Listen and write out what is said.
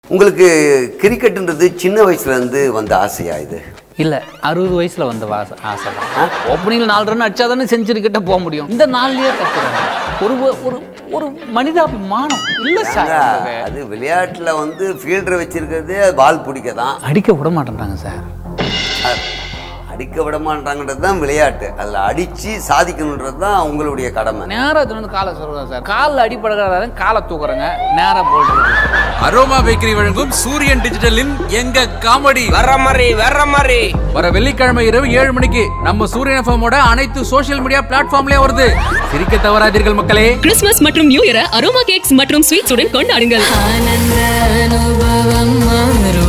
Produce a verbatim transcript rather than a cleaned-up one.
உங்களுக்கு கிரிக்கெட்ன்றது சின்ன வயசுலேருந்து வந்த ஆசையா இது? இல்லை, அறுபது வயசில் வந்த ஆசை ஆசை தான். ஓப்பனிங்கில் நாலு ரன் அடிச்சா தானே செஞ்சுரி கிட்ட போக முடியும். இந்த நாலுலேயே கற்றுறாங்க. ஒரு ஒரு ஒரு மனிதாபிமானம் இல்லை சார். அது விளையாட்டில் வந்து ஃபீல்டரை வச்சிருக்கிறது பால் பிடிக்க தான். அடிக்க விட மாட்டேன்றாங்க சார். அடிக்க விட மாட்டாங்கன்றது தான் விளையாட்டு. அதில் அடித்து சாதிக்கணுன்றது தான் உங்களுடைய கடமை. நேராக வந்து காலை சொல்கிறேன் சார். காலில் அடிப்படுறாங்க, காலை தூக்குறேங்க, நேராக போட்டு. அரோமா பேக்கரி வழங்கும் சூரியன் டிஜிட்டலின் எங்க காமெடி வேற மாதிரி வேற மாதிரி வர வெள்ளிக்கிழமை இரவு ஏழு மணிக்கு நம்ம சூரியன் எஃப்எம்மோட அனைத்து சோஷியல் மீடியா பிளாட்ஃபார்ம்லயே வருது. சிரிக்க தவறாதீர்கள் மக்களே. கிறிஸ்துமஸ் மற்றும் நியூ இயர் அரோமா கேக்ஸ் மற்றும் ஸ்வீட்ஸ் உடன் கொண்டாடுங்கள்.